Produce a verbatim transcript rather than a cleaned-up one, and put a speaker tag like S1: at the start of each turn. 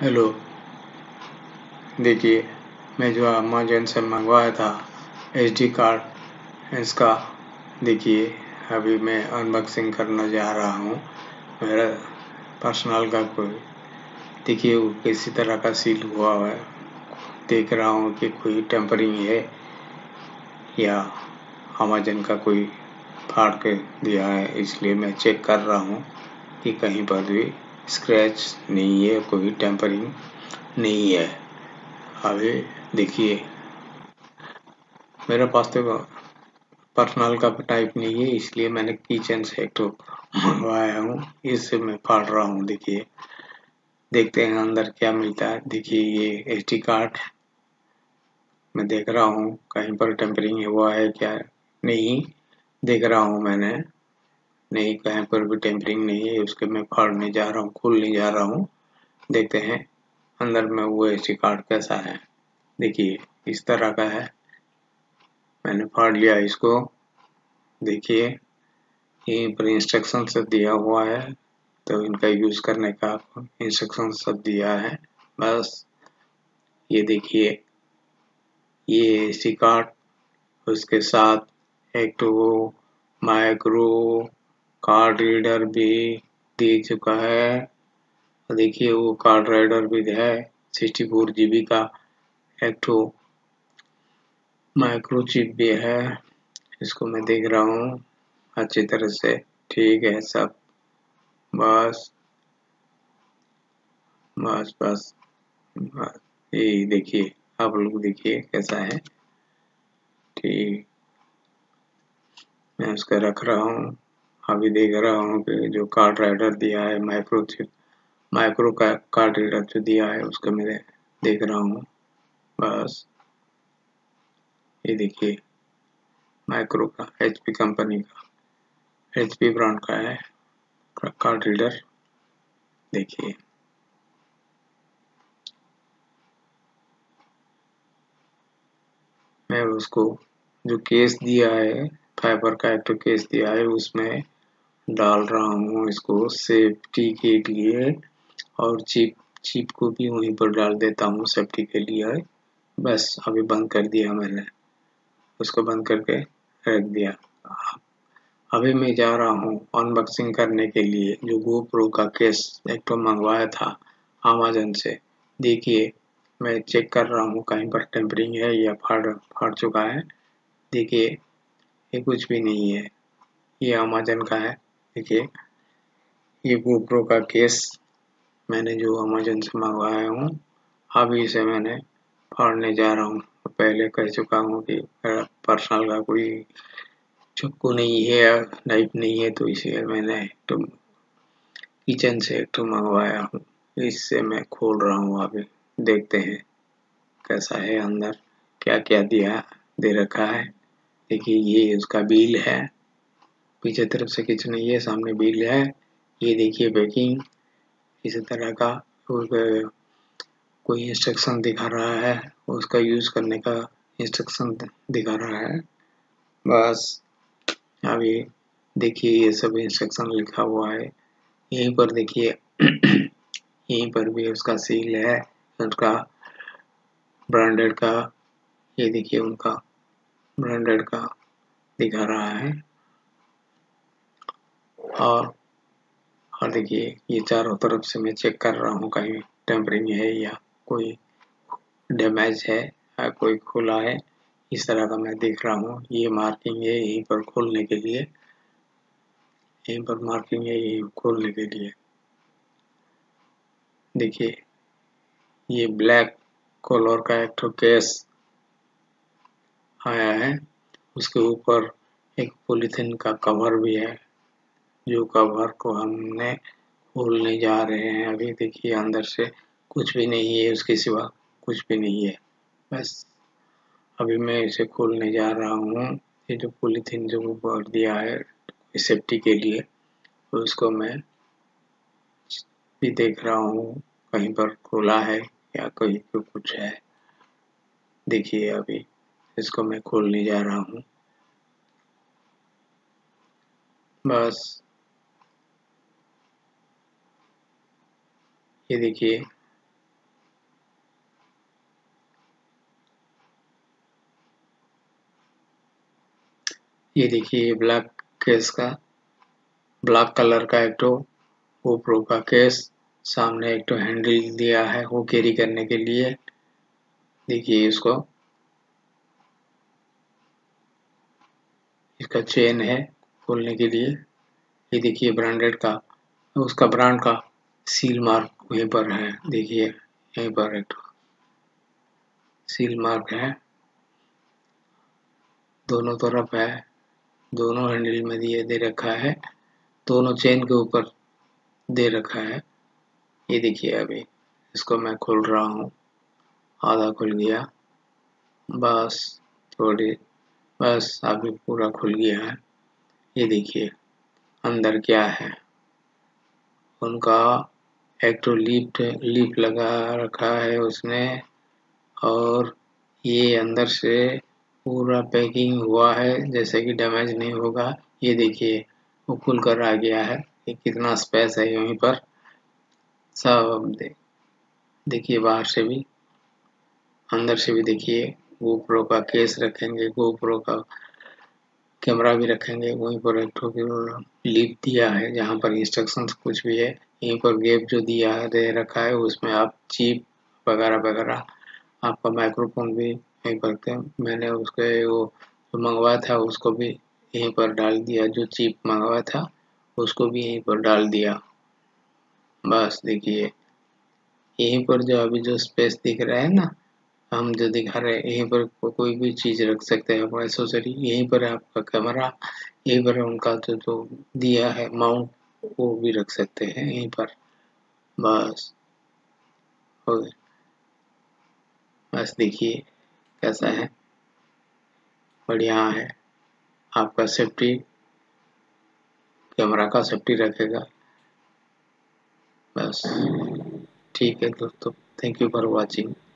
S1: Hello. देखिए, मैं जो अमेज़न से मंगवाया था एसडी कार्ड, इसका देखिए अभी मैं अनबॉक्सिंग करने जा रहा हूँ। मेरा पर्सनल का कोई देखिए वो किसी तरह का सील हुआ है। देख रहा हूँ कि कोई टेम्परिंग है या अमेज़न का कोई फाड़ के दिया है, इसलिए मैं चेक कर रहा हूँ कि कहीं पर भी स्क्रैच नहीं है, कोई टेम्परिंग नहीं है। अभी देखिए मेरे पास तो पर्सनल का टाइप नहीं है, इसलिए मैंने किचन से एक तो मंगवाया हूँ। इससे मैं फाड़ रहा हूँ। देखिए, देखते हैं अंदर क्या मिलता है। देखिए ये एसडी कार्ड मैं देख रहा हूँ कहीं पर टेम्परिंग हुआ है क्या नहीं, देख रहा हूँ मैंने। नहीं, कहीं पर भी टेम्परिंग नहीं है। उसके मैं फाड़ने जा रहा हूँ, खोलने जा रहा हूँ। देखते हैं अंदर में वो एसडी कार्ड कैसा है। देखिए इस तरह का है। मैंने फाड़ लिया इसको। देखिए यहीं पर इंस्ट्रक्शन सब दिया हुआ है, तो इनका यूज करने का इंस्ट्रक्शन सब दिया है। बस ये देखिए ये एसडी कार्ड, उसके साथ एक तो वो माइक्रो कार्ड रीडर भी दे चुका है। देखिए वो कार्ड रीडर भी है सिक्सटी फोर जीबी का। एक तो माइक्रो चिप भी है। इसको मैं देख रहा हूँ अच्छी तरह से। ठीक है सब। बस बस बस बस ये देखिए, आप लोग देखिए कैसा है। ठीक, मैं उसका रख रहा हूँ। अभी देख रहा हूँ कि जो कार्ड राइडर दिया है, माइक्रो चिप माइक्रो का कार्ड रीडर जो दिया है उसको मैं देख रहा हूँ। बस ये देखिए माइक्रो का, एचपी कंपनी का, एचपी ब्रांड का है कार्ड रीडर। देखिए मैं उसको जो केस दिया है, फाइबर का एक तो केस दिया है, उसमें डाल रहा हूँ इसको सेफ्टी के लिए। और चिप चिप को भी वहीं पर डाल देता हूँ सेफ्टी के लिए। बस अभी बंद कर दिया मैंने, उसको बंद करके रख दिया। अभी मैं जा रहा हूँ अनबॉक्सिंग करने के लिए जो गोप्रो का केस एक तो मंगवाया था अमेज़न से। देखिए मैं चेक कर रहा हूँ कहीं पर टेम्परिंग है या फाड़ फाड़ चुका है। देखिए ये कुछ भी नहीं है, ये अमेज़न का है। देखिए ये गोप्रो का केस मैंने जो अमेज़न से मंगवाया हूँ, अभी इसे मैंने फाड़ने जा रहा हूँ। पहले कह चुका हूँ कि मेरा पर्सनल का कोई चाकू नहीं है या नाइफ नहीं है, तो इसे मैंने तो किचन से एक तो मंगवाया हूँ। इससे मैं खोल रहा हूँ। अभी देखते हैं कैसा है अंदर, क्या क्या दिया दे रखा है। देखिए ये उसका बिल है, पीछे तरफ से कुछ नहीं है, सामने बिल है। ये देखिए पैकिंग इसी तरह का। और कोई इंस्ट्रक्शन दिखा रहा है, उसका यूज करने का इंस्ट्रक्शन दिखा रहा है। बस अभी देखिए ये सब इंस्ट्रक्शन लिखा हुआ है। यहीं पर देखिए यहीं पर भी उसका सील है, उसका ब्रांडेड का। ये देखिए उनका ब्रांडेड का दिखा रहा है। और और देखिए ये चारों तरफ से मैं चेक कर रहा हूँ कहीं टेम्परिंग है या कोई डैमेज है या कोई खुला है, इस तरह का मैं देख रहा हूँ। ये मार्किंग है यहीं पर खोलने के लिए, यहीं पर मार्किंग है यहीं खोलने के लिए। देखिए ये ब्लैक कलर का एक ठो केस आया है, उसके ऊपर एक पॉलीथीन का कवर भी है, जो कवर को हमने खोलने जा रहे हैं। अभी देखिए अंदर से कुछ भी नहीं है, उसके सिवा कुछ भी नहीं है। बस अभी मैं इसे खोलने जा रहा हूँ। ये जो पॉलीथीन जो ऊपर दिया है सेफ्टी के लिए, तो उसको मैं भी देख रहा हूँ कहीं पर खोला है या कहीं पर कुछ है। देखिए अभी इसको मैं खोलने जा रहा हूँ। बस ये देखिए ये देखिए ब्लैक केस का ब्लैक कलर का एक तो गोप्रो का केस, सामने एक तो हैंडल दिया है वो कैरी करने के लिए। देखिए इसको, इसका चेन है खोलने के लिए। ये देखिए ब्रांडेड का, उसका ब्रांड का सील मार्क वहीं पर है। देखिए यहीं पर एक सील मार्क है, दोनों तरफ है, दोनों हैंडल में दिए दे रखा है, दोनों चेन के ऊपर दे रखा है। ये देखिए अभी इसको मैं खोल रहा हूँ, आधा खुल गया, बस थोड़ी, बस अभी पूरा खुल गया है। ये देखिए अंदर क्या है, उनका एक तो लिप लिप लगा रखा है उसमें, और ये अंदर से पूरा पैकिंग हुआ है जैसे कि डैमेज नहीं होगा। ये देखिए वो खुल कर आ गया है, ये कितना स्पेस है यहीं पर सब। दे, देखिए बाहर से भी अंदर से भी देखिए, गोप्रो का केस रखेंगे, गोप्रो का कैमरा भी रखेंगे, वहीं पर एक ठो लिप दिया है जहाँ पर इंस्ट्रक्शंस कुछ भी है। यहीं पर गैप जो दिया है दे रखा है, उसमें आप चिप वगैरह वगैरह, आपका माइक्रोफोन भी यहीं पर, मैंने उसके वो जो मंगवाया था उसको भी यहीं पर डाल दिया, जो चिप मंगवाया था उसको भी यहीं पर डाल दिया। बस देखिए यहीं पर जो अभी जो स्पेस दिख रहा है ना, हम जो दिखा रहे हैं यहीं पर को, कोई भी चीज रख सकते हैं अपना एक्सेसरी। यहीं पर है आपका कैमरा, यहीं पर उनका जो जो दिया है माउंट वो भी रख सकते हैं यहीं पर। बस हो गया। बस देखिए कैसा है, बढ़िया है, आपका सेफ्टी, कैमरा का सेफ्टी रखेगा। बस ठीक है दोस्तों, थैंक यू फॉर वॉचिंग।